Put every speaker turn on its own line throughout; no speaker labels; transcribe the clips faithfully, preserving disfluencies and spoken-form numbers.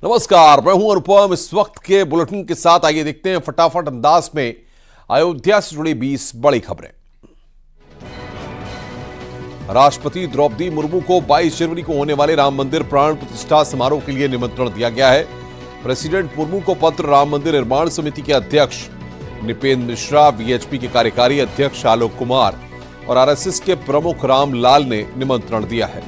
नमस्कार, मैं हूं अनुपम। इस वक्त के बुलेटिन के साथ आइए देखते हैं फटाफट अंदाज में अयोध्या से जुड़ी बीस बड़ी खबरें। राष्ट्रपति द्रौपदी मुर्मू को बाईस जनवरी को होने वाले राम मंदिर प्राण प्रतिष्ठा समारोह के लिए निमंत्रण दिया गया है। प्रेसिडेंट मुर्मू को पत्र राम मंदिर निर्माण समिति के अध्यक्ष निपेंद्र मिश्रा, वीएचपी के कार्यकारी अध्यक्ष आलोक कुमार और आरएसएस के प्रमुख राम लाल ने निमंत्रण दिया है।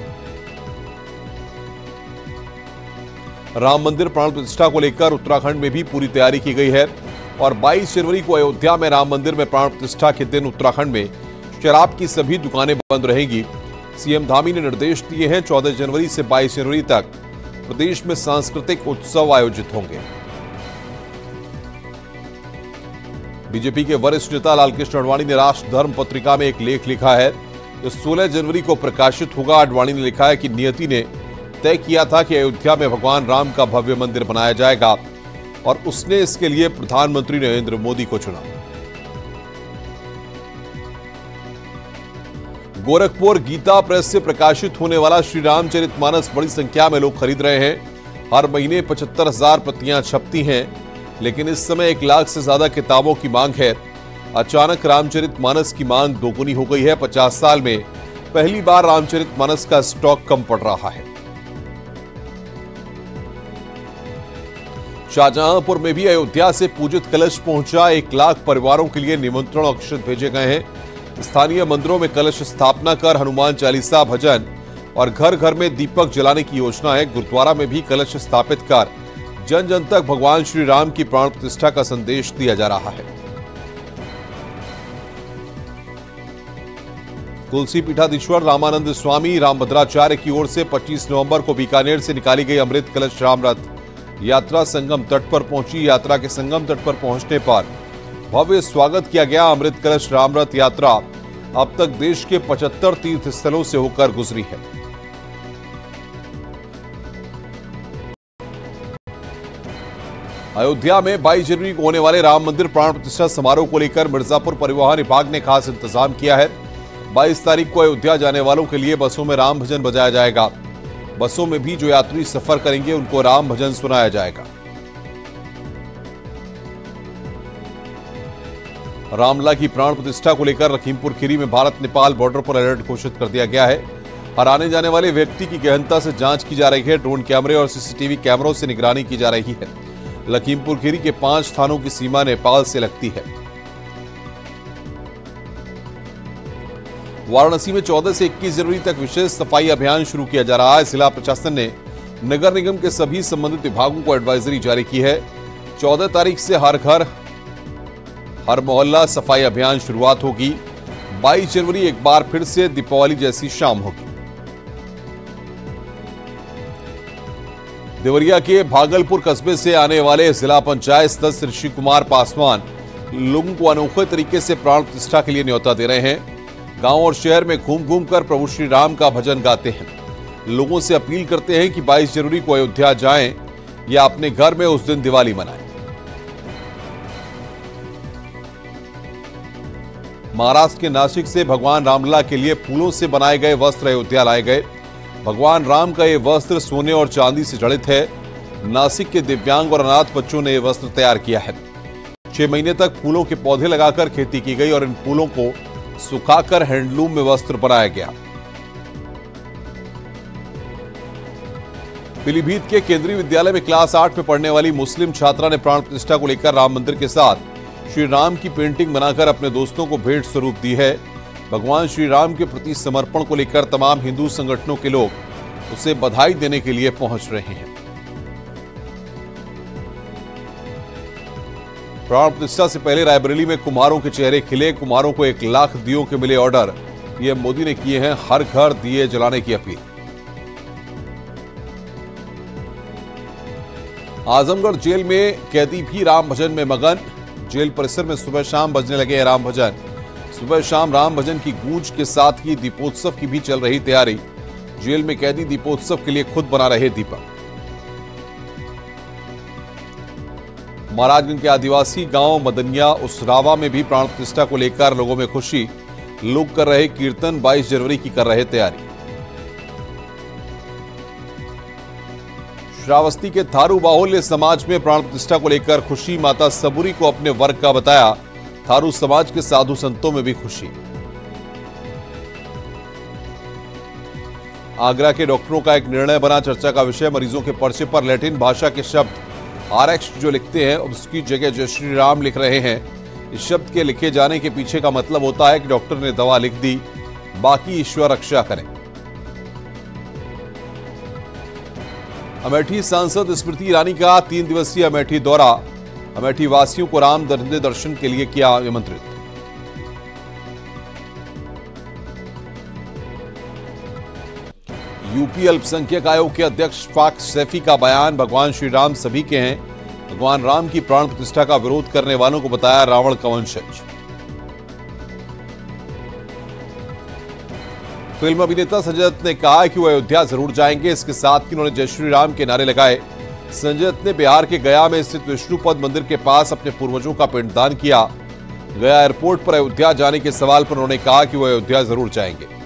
राम मंदिर प्राण प्रतिष्ठा को लेकर उत्तराखंड में भी पूरी तैयारी की गई है और बाईस जनवरी को अयोध्या में राम मंदिर में प्राण प्रतिष्ठा के दिन उत्तराखंड में शराब की सभी दुकानें बंद रहेंगी। सीएम धामी ने निर्देश दिए हैं। चौदह जनवरी से बाईस जनवरी तक प्रदेश में सांस्कृतिक उत्सव आयोजित होंगे। बीजेपी के वरिष्ठ नेता लालकृष्ण आडवाणी ने राष्ट्र धर्म पत्रिका में एक लेख लिखा है जो सोलह जनवरी को प्रकाशित होगा। आडवाणी ने लिखा है कि नियति ने तय किया था कि अयोध्या में भगवान राम का भव्य मंदिर बनाया जाएगा और उसने इसके लिए प्रधानमंत्री नरेंद्र मोदी को चुना। गोरखपुर गीता प्रेस से प्रकाशित होने वाला श्री रामचरितमानस बड़ी संख्या में लोग खरीद रहे हैं। हर महीने पचहत्तर हजार प्रतियां छपती हैं, लेकिन इस समय एक लाख से ज्यादा किताबों की मांग है। अचानक रामचरितमानस की मांग दोगुनी हो गई है। पचास साल में पहली बार रामचरितमानस का स्टॉक कम पड़ रहा है। शाहजहांपुर में भी अयोध्या से पूजित कलश पहुंचा। एक लाख परिवारों के लिए निमंत्रण और अक्षत भेजे गए हैं। स्थानीय मंदिरों में कलश स्थापना कर हनुमान चालीसा, भजन और घर घर में दीपक जलाने की योजना है। गुरुद्वारा में भी कलश स्थापित कर जन जन तक भगवान श्री राम की प्राण प्रतिष्ठा का संदेश दिया जा रहा है। तुलसी पीठाधीश्वर रामानंद स्वामी रामभद्राचार्य की ओर से पच्चीस नवंबर को बीकानेर से निकाली गई अमृत कलश राम रथ यात्रा संगम तट पर पहुंची। यात्रा के संगम तट पर पहुंचने पर भव्य स्वागत किया गया। अमृत कलश रामरथ यात्रा अब तक देश के पचहत्तर तीर्थ स्थलों से होकर गुजरी है। अयोध्या में बाईस जनवरी को होने वाले राम मंदिर प्राण प्रतिष्ठा समारोह को लेकर मिर्जापुर परिवहन विभाग ने खास इंतजाम किया है। बाईस तारीख को अयोध्या जाने वालों के लिए बसों में राम भजन बजाया जाएगा। बसों में भी जो यात्री सफर करेंगे उनको राम भजन सुनाया जाएगा। रामलला की प्राण प्रतिष्ठा को लेकर लखीमपुर खीरी में भारत नेपाल बॉर्डर पर अलर्ट घोषित कर दिया गया है। हर आने जाने वाले व्यक्ति की गहनता से जांच की जा रही है। ड्रोन कैमरे और सीसीटीवी कैमरों से निगरानी की जा रही है। लखीमपुर खीरी के पांच थानों की सीमा नेपाल से लगती है। वाराणसी में चौदह से इक्कीस जनवरी तक विशेष सफाई अभियान शुरू किया जा रहा है। जिला प्रशासन ने नगर निगम के सभी संबंधित विभागों को एडवाइजरी जारी की है। चौदह तारीख से हर घर हर मोहल्ला सफाई अभियान शुरुआत होगी। बाईस जनवरी एक बार फिर से दीपावली जैसी शाम होगी। देवरिया के भागलपुर कस्बे से आने वाले जिला पंचायत सदस्य ऋषि कुमार पासवान लोगों को अनोखे तरीके से प्राण प्रतिष्ठा के लिए न्योता दे रहे हैं। गांव और शहर में घूम घूम कर प्रभु श्री राम का भजन गाते हैं। लोगों से अपील करते हैं कि बाईस जनवरी को अयोध्या जाएं या अपने घर में उस दिन दिवाली मनाएं। महाराष्ट्र के नासिक से भगवान रामलला के लिए फूलों से बनाए गए वस्त्र अयोध्या लाए गए। भगवान राम का यह वस्त्र सोने और चांदी से जड़ित है। नासिक के दिव्यांग और अनाथ बच्चों ने यह वस्त्र तैयार किया है। छह महीने तक फूलों के पौधे लगाकर खेती की गई और इन फूलों को सुखाकर हैंडलूम में वस्त्र बनाया गया। पीलीभीत के केंद्रीय विद्यालय में क्लास आठ में पढ़ने वाली मुस्लिम छात्रा ने प्राण प्रतिष्ठा को लेकर राम मंदिर के साथ श्री राम की पेंटिंग बनाकर अपने दोस्तों को भेंट स्वरूप दी है। भगवान श्री राम के प्रति समर्पण को लेकर तमाम हिंदू संगठनों के लोग उसे बधाई देने के लिए पहुंच रहे हैं। प्राण प्रतिष्ठा से पहले रायबरेली में कुम्हारों के चेहरे खिले। कुम्हारों को एक लाख दियों के मिले ऑर्डर। पीएम मोदी ने किए हैं हर घर दिए जलाने की अपील। आजमगढ़ जेल में कैदी भी राम भजन में मगन। जेल परिसर में सुबह शाम बजने लगे हैं राम भजन। सुबह शाम राम भजन की गूंज के साथ ही दीपोत्सव की भी चल रही तैयारी। जेल में कैदी दीपोत्सव के लिए खुद बना रहे दीपक। महाराजगंज के आदिवासी गांव मदनिया उसरावा में भी प्राण प्रतिष्ठा को लेकर लोगों में खुशी। लोग कर रहे कीर्तन। बाईस जनवरी की कर रहे तैयारी। श्रावस्ती के थारू बाहुल्य समाज में प्राण प्रतिष्ठा को लेकर खुशी। माता सबूरी को अपने वर्ग का बताया। थारू समाज के साधु संतों में भी खुशी। आगरा के डॉक्टरों का एक निर्णय बना चर्चा का विषय। मरीजों के पर्चे पर लैटिन भाषा के शब्द आरएक्स जो लिखते हैं उसकी जगह जय श्री राम लिख रहे हैं। इस शब्द के लिखे जाने के पीछे का मतलब होता है कि डॉक्टर ने दवा लिख दी, बाकी ईश्वर रक्षा करें। अमेठी सांसद स्मृति ईरानी का तीन दिवसीय अमेठी दौरा। अमेठी वासियों को राम मंदिर दर्शन के लिए किया आमंत्रित। यूपी अल्पसंख्यक आयोग के अध्यक्ष फाक सैफी का बयान। भगवान श्री राम सभी के हैं। भगवान राम की प्राण प्रतिष्ठा का विरोध करने वालों को बताया रावण का वंशज। फिल्म अभिनेता संजय दत्त ने कहा कि वो अयोध्या जरूर जाएंगे। इसके साथ ही उन्होंने जय श्री राम के नारे लगाए। संजय दत्त ने बिहार के गया में स्थित विष्णुपद मंदिर के पास अपने पूर्वजों का पिंडदान किया। गया एयरपोर्ट पर अयोध्या जाने के सवाल पर उन्होंने कहा कि वो अयोध्या जरूर जाएंगे।